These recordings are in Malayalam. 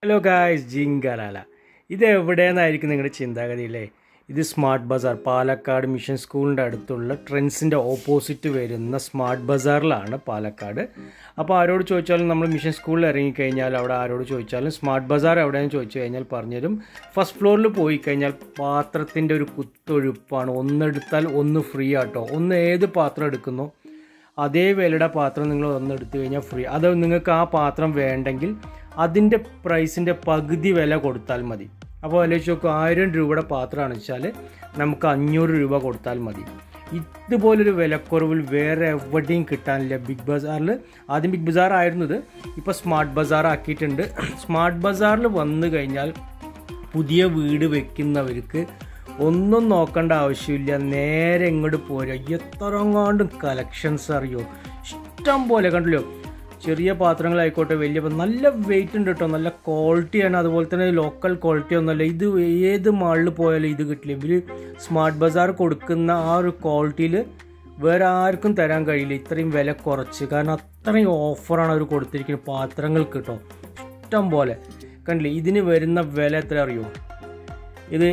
Hello guys, ജിങ്കലാല. ഇത് എവിടെയെന്നായിരിക്കും നിങ്ങളുടെ ചിന്താഗതിയില്ലേ? ഇത് സ്മാർട്ട് ബസാർ, പാലക്കാട് മിഷൻ സ്കൂളിൻ്റെ അടുത്തുള്ള ട്രെൻഡ്സിൻ്റെ ഓപ്പോസിറ്റ് വരുന്ന സ്മാർട്ട് ബസാറിലാണ് പാലക്കാട്. അപ്പോൾ ആരോട് ചോദിച്ചാലും നമ്മൾ മിഷൻ സ്കൂളിൽ ഇറങ്ങിക്കഴിഞ്ഞാൽ അവിടെ ആരോട് ചോദിച്ചാലും സ്മാർട്ട് ബസാർ എവിടെയെന്ന് ചോദിച്ചു കഴിഞ്ഞാൽ പറഞ്ഞുതരും. ഫസ്റ്റ് ഫ്ലോറിൽ പോയി കഴിഞ്ഞാൽ പാത്രത്തിൻ്റെ ഒരു കുത്തൊഴുപ്പാണ്. ഒന്നെടുത്താൽ ഒന്ന് ഫ്രീ ആട്ടോ. ഏത് പാത്രം എടുക്കുന്നോ അതേ വിലയുടെ പാത്രം നിങ്ങൾ ഒന്നെടുത്തു കഴിഞ്ഞാൽ ഫ്രീ. അത് നിങ്ങൾക്ക് ആ പാത്രം വേണ്ടെങ്കിൽ അതിൻ്റെ പ്രൈസിൻ്റെ പകുതി വില കൊടുത്താൽ മതി. അപ്പോൾ ആലോചിച്ച് നോക്കുക, 1000 രൂപയുടെ പാത്രമാണെന്ന് വെച്ചാൽ നമുക്ക് 500 രൂപ കൊടുത്താൽ മതി. ഇതുപോലൊരു വിലക്കുറവിൽ വേറെ എവിടെയും കിട്ടാനില്ല. ബിഗ് ബസാറിൽ, ആദ്യം ബിഗ് ബസാർ ആയിരുന്നത്, ഇപ്പോൾ സ്മാർട്ട് ബസാർ ആക്കിയിട്ടുണ്ട്. സ്മാർട്ട് ബസാറിൽ വന്നു കഴിഞ്ഞാൽ പുതിയ വീട് വെക്കുന്നവർക്ക് ഒന്നും നോക്കേണ്ട ആവശ്യമില്ല, നേരെ ഇങ്ങോട്ട് പോരുക. എത്രങ്ങാണ്ടും കളക്ഷൻസ് അറിയോ, ഇഷ്ടം പോലെ. കണ്ടല്ലോ, ചെറിയ പാത്രങ്ങളായിക്കോട്ടെ, വലിയ, നല്ല വെയിറ്റ് ഉണ്ട് കേട്ടോ, നല്ല ക്വാളിറ്റിയാണ്. അതുപോലെ തന്നെ ലോക്കൽ ക്വാളിറ്റി ഒന്നുമല്ല. ഇത് ഏത് മാളിൽ പോയാലും ഇത് കിട്ടില്ല. ഇവർ സ്മാർട്ട് ബസാർ കൊടുക്കുന്ന ആ ഒരു ക്വാളിറ്റിയിൽ വേറെ ആർക്കും തരാൻ കഴിയില്ല, ഇത്രയും വില കുറച്ച്. കാരണം അത്രയും ഓഫറാണ് അവർ കൊടുത്തിരിക്കുന്നത് പാത്രങ്ങൾക്ക് കേട്ടോ, ഇഷ്ടം പോലെ. കണ്ടില്ലേ, ഇതിന് വരുന്ന വില എത്ര അറിയോ? ഇത്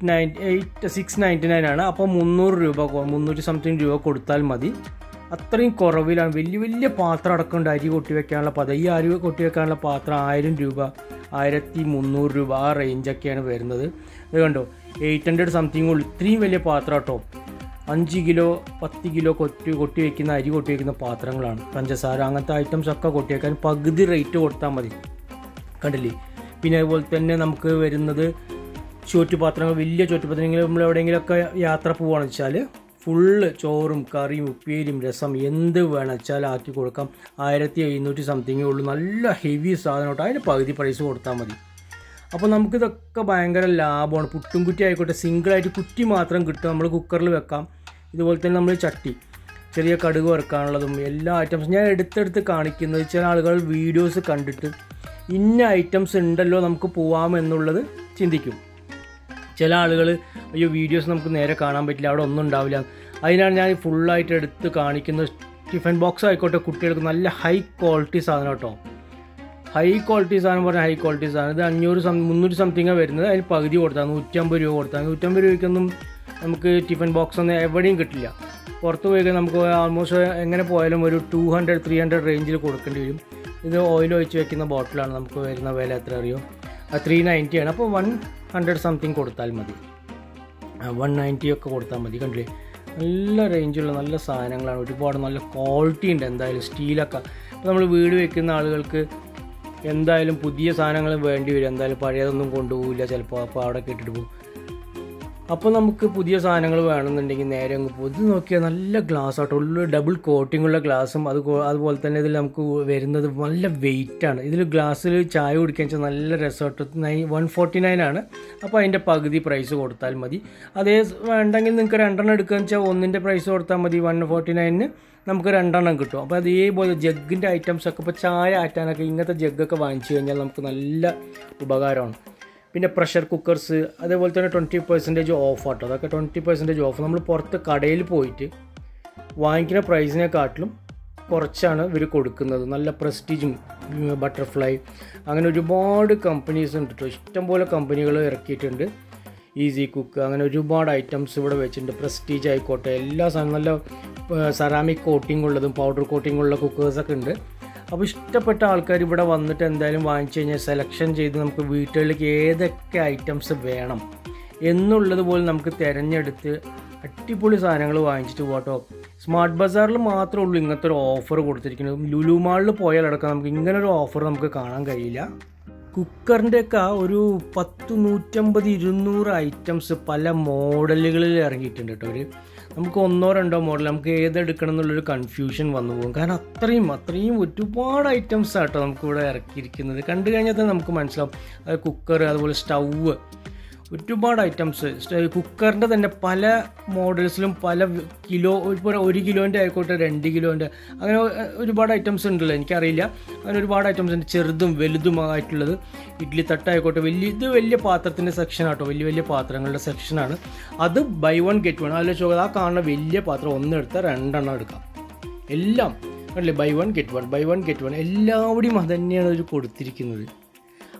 699 ആണ്. അപ്പോൾ 300 രൂപ, 300 സംതിങ് രൂപ കൊടുത്താൽ മതി. അത്രയും കുറവിലാണ്. വലിയ വലിയ പാത്രം അടക്കമുണ്ട്. അരി കൊട്ടി വെക്കാനുള്ള പാത്രം, ഈ അരി കൊട്ടി വെക്കാനുള്ള പാത്രം 1000 രൂപ, 1300 രൂപ, ആ റേഞ്ചൊക്കെയാണ് വരുന്നത്. ഇത് കണ്ടോ, 800 സംതിങ് ഉള്ളു. ഇത്രയും വലിയ പാത്രം കേട്ടോ. 5 കിലോ 10 കിലോ കൊട്ടി വയ്ക്കുന്ന, അരി കൊട്ടി വയ്ക്കുന്ന പാത്രങ്ങളാണ്. പഞ്ചസാര അങ്ങനത്തെ ഐറ്റംസ് ഒക്കെ കൊട്ടി വയ്ക്കാൻ പകുതി റേറ്റ് കൊടുത്താൽ മതി. കണ്ടില്ലേ? പിന്നെ അതുപോലെ തന്നെ നമുക്ക് വരുന്നത് ചോറ്റുപാത്രങ്ങൾ, വലിയ ചോറ്റുപാത്രങ്ങൾ. നമ്മൾ എവിടെയെങ്കിലുമൊക്കെ യാത്ര പോവുകയാണെന്ന് വെച്ചാൽ ഫുള്ള് ചോറും കറിയും ഉപ്പേരിയും രസം എന്ത് വേണം വെച്ചാൽ ആക്കി കൊടുക്കാം. 1700 സംതിങ്ങേ ഉള്ളൂ. നല്ല ഹെവി സാധനം കേട്ടോ. അതിന് പകുതി പ്രൈസ് കൊടുത്താൽ മതി. അപ്പോൾ നമുക്കിതൊക്കെ ഭയങ്കര ലാഭമാണ്. പുട്ടും കുറ്റി ആയിക്കോട്ടെ, സിംഗിളായിട്ട് കുറ്റി മാത്രം കിട്ടും. നമ്മൾ കുക്കറിൽ വെക്കാം. ഇതുപോലെ തന്നെ നമ്മൾ ചട്ടി, ചെറിയ കടുക് വറുക്കാനുള്ളതും എല്ലാ ഐറ്റംസും ഞാൻ എടുത്തെടുത്ത് കാണിക്കുന്നത്. ചില ആളുകൾ വീഡിയോസ് കണ്ടിട്ട് ഇന്ന ഐറ്റംസ് ഉണ്ടല്ലോ നമുക്ക് പോവാമെന്നുള്ളത് ചിന്തിക്കും. ചില ആളുകൾ അയ്യോ വീഡിയോസ് നമുക്ക് നേരെ കാണാൻ പറ്റില്ല, അവിടെ ഒന്നും ഉണ്ടാവില്ല. അതിനാണ് ഞാൻ ഫുള്ളായിട്ട് എടുത്ത് കാണിക്കുന്നത്. ടിഫിൻ ബോക്സ് ആയിക്കോട്ടെ, കുട്ടികൾക്ക് നല്ല ഹൈ ക്വാളിറ്റി സാധനം കേട്ടോ. ഹൈ ക്വാളിറ്റി സാധനം പറഞ്ഞാൽ ഹൈ ക്വാളിറ്റി സാധനം. ഇത് 300 സംതിങ്ങാണ് വരുന്നത്. അതിന് പകുതി കൊടുത്താൽ 150 രൂപ കൊടുത്താൽ. 150 രൂപയ്ക്കൊന്നും നമുക്ക് ടിഫിൻ ബോക്സ് ഒന്നും എവിടെയും കിട്ടില്ല. പുറത്ത് പോയി നമുക്ക് ആൾമോസ്റ്റ് എങ്ങനെ പോയാലും ഒരു 200-300 റേഞ്ചിൽ കൊടുക്കേണ്ടി വരും. ഇത് ഓയിൽ ഒഴിച്ച് വെക്കുന്ന ബോട്ടിലാണ്. നമുക്ക് വരുന്ന വില എത്ര അറിയോ? 390 ആണ്. അപ്പോൾ 100 സംതിങ് കൊടുത്താൽ മതി, 190 ഒക്കെ കൊടുത്താൽ മതി. കണ്ടില്ലേ, നല്ല റേഞ്ചുള്ള നല്ല സാധനങ്ങളാണ്. ഒരുപാട് നല്ല ക്വാളിറ്റി ഉണ്ട്. എന്തായാലും സ്റ്റീലൊക്കെ ഇപ്പോൾ നമ്മൾ വീട് വെക്കുന്ന ആളുകൾക്ക് എന്തായാലും പുതിയ സാധനങ്ങൾ വേണ്ടി വരും. എന്തായാലും പഴയതൊന്നും കൊണ്ടുപോകില്ല ചിലപ്പോൾ. അപ്പോൾ അവിടെ കേട്ടിട്ട് പോകും. അപ്പോൾ നമുക്ക് പുതിയ സാധനങ്ങൾ വേണമെന്നുണ്ടെങ്കിൽ നേരെ അങ്ങ് പോകും. ഇത് നോക്കിയാൽ നല്ല ഗ്ലാസ് ആട്ടോ, ഉള്ള ഡബിൾ കോട്ടിങ്ങുള്ള ഗ്ലാസും. അതുപോലെ തന്നെ ഇതിൽ നമുക്ക് വരുന്നത് നല്ല വെയിറ്റാണ്. ഇതിൽ ഗ്ലാസ്സിൽ ചായ കുടിക്കാൻ വെച്ചാൽ നല്ല രസമായിട്ട് 149 ആണ്. അപ്പോൾ അതിൻ്റെ പകുതി പ്രൈസ് കൊടുത്താൽ മതി. അതേ വേണ്ടെങ്കിൽ നിങ്ങൾക്ക് 2 എടുക്കുകയെന്ന് വെച്ചാൽ ഒന്നിൻ്റെ പ്രൈസ് കൊടുത്താൽ മതി. 149 നമുക്ക് 2 കിട്ടും. അപ്പോൾ അതേപോലെ ജഗ്ഗിൻ്റെ ഐറ്റംസൊക്കെ, ഇപ്പോൾ ചായ ആറ്റാനൊക്കെ ഇങ്ങനത്തെ ജഗ്ഗൊക്കെ വാങ്ങിച്ചു കഴിഞ്ഞാൽ നമുക്ക് നല്ല ഉപകാരമാണ്. പിന്നെ പ്രഷർ കുക്കേഴ്സ്, അതേപോലെ തന്നെ 20% ഓഫ് ആട്ടോ. അതൊക്കെ 20% ഓഫ്. നമ്മൾ പുറത്ത് കടയിൽ പോയിട്ട് വാങ്ങിക്കുന്ന പ്രൈസിനെക്കാട്ടിലും കുറച്ചാണ് ഇവർ കൊടുക്കുന്നത്. നല്ല പ്രസ്റ്റീജും, ബട്ടർഫ്ലൈ, അങ്ങനെ ഒരുപാട് കമ്പനീസ് ഉണ്ട് കേട്ടോ. ഇഷ്ടംപോലെ കമ്പനികൾ ഇറക്കിയിട്ടുണ്ട്. ഈസി കുക്ക്, അങ്ങനെ ഒരുപാട് ഐറ്റംസ് ഇവിടെ വെച്ചിട്ടുണ്ട്. പ്രസ്റ്റീജ് ആയിക്കോട്ടെ, എല്ലാ സാധനവും നല്ല സെറാമിക് കോട്ടിംഗ് ഉള്ളതും പൗഡർ കോട്ടിംഗ് ഉള്ള കുക്കേഴ്സൊക്കെ ഉണ്ട്. അപ്പോൾ ഇഷ്ടപ്പെട്ട ആൾക്കാർ ഇവിടെ വന്നിട്ട് എന്തായാലും വാങ്ങിച്ചു കഴിഞ്ഞാൽ സെലക്ഷൻ ചെയ്ത് നമുക്ക് വീട്ടുകളിലേക്ക് ഏതൊക്കെ ഐറ്റംസ് വേണം എന്നുള്ളത് പോലെ നമുക്ക് തിരഞ്ഞെടുത്ത് അടിപൊളി സാധനങ്ങൾ വാങ്ങിച്ചിട്ട് പോട്ടോ. സ്മാർട്ട് ബസാറിൽ മാത്രമേ ഉള്ളൂ ഇങ്ങനത്തെ ഒരു ഓഫർ കൊടുത്തിരിക്കുന്നത്. ലുലു മാളിൽ പോയാലടക്കം നമുക്ക് ഇങ്ങനൊരു ഓഫർ നമുക്ക് കാണാൻ കഴിയില്ല. കുക്കറിൻ്റെയൊക്കെ ഒരു 100, 150, 200 ഐറ്റംസ് പല മോഡലുകളിൽ ഇറങ്ങിയിട്ടുണ്ട് കേട്ടോ. നമുക്ക് 1-2 മോഡൽ നമുക്ക് ഏതെടുക്കണം എന്നുള്ളൊരു കൺഫ്യൂഷൻ വന്നു പോകും. കാരണം അത്രയും ഒരുപാട് ഐറ്റംസ് ആട്ടോ നമുക്കിവിടെ ഇറക്കിയിരിക്കുന്നത്. കണ്ടു കഴിഞ്ഞാൽ തന്നെ നമുക്ക് മനസ്സിലാവും. അത് കുക്കർ, അതുപോലെ സ്റ്റൗവ്, ഒരുപാട് ഐറ്റംസ്. കുക്കറിൻ്റെ തന്നെ പല മോഡൽസിലും പല കിലോ, ഇപ്പോൾ 1 കിലോൻ്റെ ആയിക്കോട്ടെ, 2 കിലോൻ്റെ, അങ്ങനെ ഒരുപാട് ഐറ്റംസ് ഉണ്ടല്ലോ, എനിക്കറിയില്ല. അങ്ങനെ ഒരുപാട് ഐറ്റംസ് ഉണ്ട്, ചെറുതും വലുതുമായിട്ടുള്ളത്. ഇഡ്ഡലി തട്ടായിക്കോട്ടെ, വലിയ പാത്രത്തിൻ്റെ സെക്ഷൻ ആട്ടോ, വലിയ പാത്രങ്ങളുടെ സെക്ഷനാണ്. അത് buy 1 get 1. അതിൽ ചോദിച്ചാൽ ആ കാണുന്ന വലിയ പാത്രം 1 എടുത്താൽ 2 എടുക്കാം. എല്ലാം അല്ലേ, buy 1 get 1 എല്ലാവിടെയും അത് തന്നെയാണ് അവർ കൊടുത്തിരിക്കുന്നത്.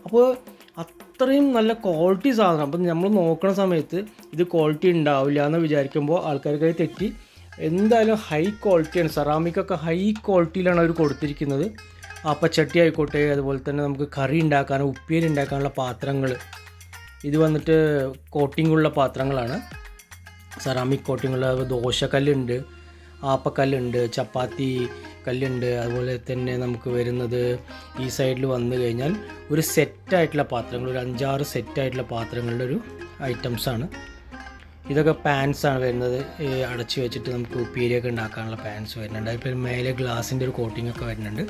അപ്പോൾ അത്രയും നല്ല ക്വാളിറ്റി സാധനം. അപ്പം നമ്മൾ നോക്കുന്ന സമയത്ത് ഇത് ക്വാളിറ്റി ഉണ്ടാവില്ല എന്ന് വിചാരിക്കുമ്പോൾ ആൾക്കാർക്ക് തെറ്റി. എന്തായാലും ഹൈ ക്വാളിറ്റിയാണ്. സെറാമിക്കൊക്കെ ഹൈ ക്വാളിറ്റിയിലാണ് അവർ കൊടുത്തിരിക്കുന്നത്. അപ്പച്ചട്ടി ആയിക്കോട്ടെ, അതുപോലെ തന്നെ നമുക്ക് കറി ഉണ്ടാക്കാനും ഉപ്പേരി ഉണ്ടാക്കാനുള്ള പാത്രങ്ങൾ. ഇത് വന്നിട്ട് കോട്ടിങ്ങുള്ള പാത്രങ്ങളാണ്, സെറാമിക് കോട്ടിങ്ങുള്ള. ദോശക്കല്ലുണ്ട്, ആപ്പക്കല്ലുണ്ട്, ചപ്പാത്തി കല്ലുണ്ട്. അതുപോലെ തന്നെ നമുക്ക് വരുന്നത് ഈ സൈഡിൽ വന്നു കഴിഞ്ഞാൽ ഒരു സെറ്റായിട്ടുള്ള പാത്രങ്ങൾ, ഒരു 5-6 സെറ്റായിട്ടുള്ള പാത്രങ്ങളുടെ ഒരു ഐറ്റംസാണ്. ഇതൊക്കെ പാൻസാണ് വരുന്നത്, അടച്ചു വെച്ചിട്ട് നമുക്ക് ഉപ്പേരിയൊക്കെ ഉണ്ടാക്കാനുള്ള പാൻസ് വരുന്നുണ്ട്. അതിപ്പോൾ മേലെ ഗ്ലാസിൻ്റെ ഒരു കോട്ടിങ്ങൊക്കെ വരുന്നുണ്ട്.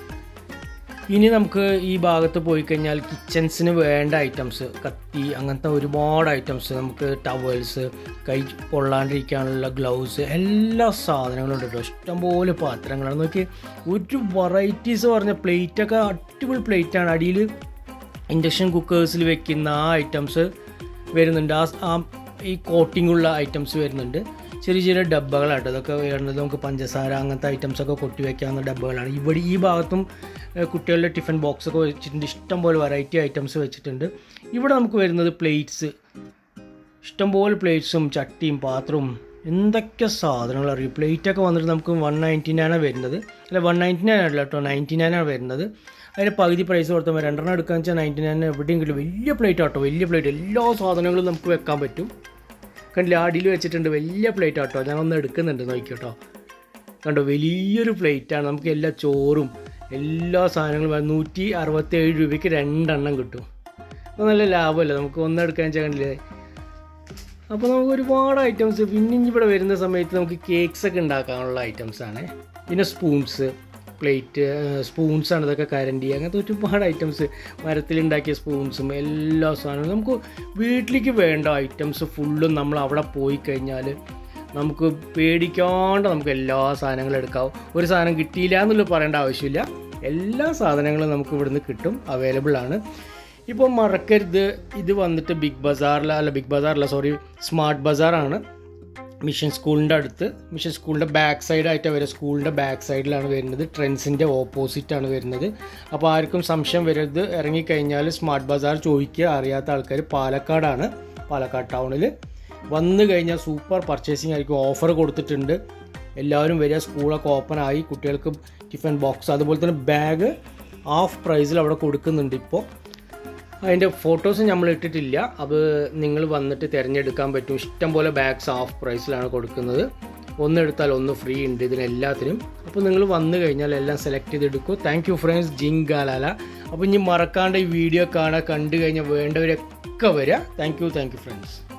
ഇനി നമുക്ക് ഈ ഭാഗത്ത് പോയി കഴിഞ്ഞാൽ കിച്ചൺസിന് വേണ്ട ഐറ്റംസ്, കത്തി, അങ്ങനത്തെ ഒരുപാട് ഐറ്റംസ്, നമുക്ക് ടവൽസ്, കൈ പൊള്ളാണ്ടിരിക്കാനുള്ള ഗ്ലൗസ്, എല്ലാ സാധനങ്ങളും ഉണ്ട് കേട്ടോ. ഇഷ്ടംപോലെ പാത്രങ്ങളാണ്. നോക്കി ഒരു വെറൈറ്റീസ് പറഞ്ഞ പ്ലേറ്റൊക്കെ അടിപൊളി പ്ലേറ്റാണ്. അടിയിൽ ഇൻഡക്ഷൻ കുക്കേഴ്സിൽ വെക്കുന്ന ആ ഐറ്റംസ് വരുന്നുണ്ട്. ഈ കോട്ടിങ്ങുള്ള ഐറ്റംസ് വരുന്നുണ്ട്. ചെറിയ ചെറിയ ഡബ്ബകളാട്ടോ ഇതൊക്കെ വരുന്നത്. നമുക്ക് പഞ്ചസാര അങ്ങനത്തെ ഐറ്റംസൊക്കെ കൊട്ടി വയ്ക്കാവുന്ന ഡബ്ബകളാണ്. ഇവിടെ ഈ ഭാഗത്തും കുട്ടികളുടെ ടിഫിൻ ബോക്സൊക്കെ വെച്ചിട്ടുണ്ട്. ഇഷ്ടംപോലെ വെറൈറ്റി ഐറ്റംസ് വെച്ചിട്ടുണ്ട്. ഇവിടെ നമുക്ക് വരുന്നത് പ്ലേറ്റ്സ്, ഇഷ്ടംപോലെ പ്ലേറ്റ്സും ചട്ടിയും പാത്രവും എന്തൊക്കെ സാധനങ്ങൾ അറിയും. പ്ലേറ്റൊക്കെ വന്നിട്ട് നമുക്ക് 199 വരുന്നത്. അല്ല 199 അല്ല കേട്ടോ, 99 വരുന്നത്. അതിന് പകുതി പ്രൈസ് കൊടുത്താൽ 2 എടുക്കാന്ന് വെച്ചാൽ 99 എവിടെയെങ്കിലും. വലിയ പ്ലേറ്റ് ആട്ടോ, വലിയ പ്ലേറ്റ്. എല്ലാ സാധനങ്ങളും നമുക്ക് വെക്കാൻ പറ്റും. കണ്ടില്ല, അടിയിൽ വെച്ചിട്ടുണ്ട്. വലിയ പ്ലേറ്റ് ആട്ടോ. ഞാനൊന്ന് എടുക്കുന്നുണ്ട്, നോക്കിയോട്ടോ. കണ്ടോ, വലിയൊരു പ്ലേറ്റാണ്. നമുക്ക് എല്ലാ ചോറും എല്ലാ സാധനങ്ങളും 167 രൂപയ്ക്ക് 2 കിട്ടും. അപ്പോൾ നല്ല ലാഭമല്ലേ, നമുക്ക് ഒന്നെടുക്കാൻ വെച്ചാൽ. കണ്ടില്ലേ, അപ്പോൾ നമുക്ക് ഒരുപാട് ഐറ്റംസ്. പിന്നെ ഇവിടെ വരുന്ന സമയത്ത് നമുക്ക് കേക്ക്സൊക്കെ ഉണ്ടാക്കാനുള്ള ഐറ്റംസാണ്. പിന്നെ സ്പൂൺസ്, പ്ലേറ്റ്, സ്പൂൺസാണ് ഇതൊക്കെ. കരണ്ടി, അങ്ങനത്തെ ഒരുപാട് ഐറ്റംസ്, മരത്തിലുണ്ടാക്കിയ സ്പൂൺസും എല്ലാ സാധനവും. നമുക്ക് വീട്ടിലേക്ക് വേണ്ട ഐറ്റംസ് ഫുള്ളും നമ്മൾ അവിടെ പോയി കഴിഞ്ഞാൽ നമുക്ക് പേടിക്കാണ്ട് നമുക്ക് എല്ലാ സാധനങ്ങളും എടുക്കാം. ഒരു സാധനം കിട്ടിയില്ല എന്നുള്ളത് പറയേണ്ട ആവശ്യമില്ല. എല്ലാ സാധനങ്ങളും നമുക്ക് ഇവിടുന്ന് കിട്ടും, അവൈലബിൾ ആണ്. ഇപ്പോൾ മറക്കരുത്, ഇത് വന്നിട്ട് സ്മാർട്ട് ബസാറാണ്. മിഷൻ സ്കൂളിൻ്റെ അടുത്ത്, മിഷൻ സ്കൂളിൻ്റെ ബാക്ക് സൈഡായിട്ടാണ് വരിക. സ്കൂളിൻ്റെ ബാക്ക് സൈഡിലാണ് വരുന്നത്. ട്രെൻഡ്സിൻ്റെ ഓപ്പോസിറ്റാണ് വരുന്നത്. അപ്പോൾ ആർക്കും സംശയം വരരുത്. ഇറങ്ങിക്കഴിഞ്ഞാൽ സ്മാർട്ട് ബസാർ ചോദിക്കുക. അറിയാത്ത ആൾക്കാർ പാലക്കാടാണ്, പാലക്കാട് ടൗണിൽ വന്നു കഴിഞ്ഞാൽ സൂപ്പർ പർച്ചേസിങ് ആയിരിക്കും. ഓഫർ കൊടുത്തിട്ടുണ്ട്. എല്ലാവരും വരിക. സ്കൂളൊക്കെ ഓപ്പൺ ആയി. കുട്ടികൾക്ക് ടിഫിൻ ബോക്സ്, അതുപോലെ തന്നെ ബാഗ് ഹാഫ് പ്രൈസിൽ അവിടെ കൊടുക്കുന്നുണ്ട്. ഇപ്പോൾ അതിൻ്റെ ഫോട്ടോസ് നമ്മൾ ഇട്ടിട്ടില്ല. അത് നിങ്ങൾ വന്നിട്ട് തിരഞ്ഞെടുക്കാൻ പറ്റും. ഇഷ്ടംപോലെ ബാഗ്സ് ഹാഫ് പ്രൈസിലാണ് കൊടുക്കുന്നത്. ഒന്നെടുത്താൽ ഒന്ന് ഫ്രീ ഉണ്ട് ഇതിനെല്ലാത്തിനും. അപ്പോൾ നിങ്ങൾ വന്നു കഴിഞ്ഞാൽ എല്ലാം സെലക്ട് ചെയ്തെടുക്കും. താങ്ക് യു ഫ്രണ്ട്സ്, ജിങ്കാലാല. അപ്പോൾ ഇനി മറക്കാണ്ട് ഈ വീഡിയോ കണ്ടു കഴിഞ്ഞാൽ വേണ്ടവരൊക്കെ വരിക. Thank you friends.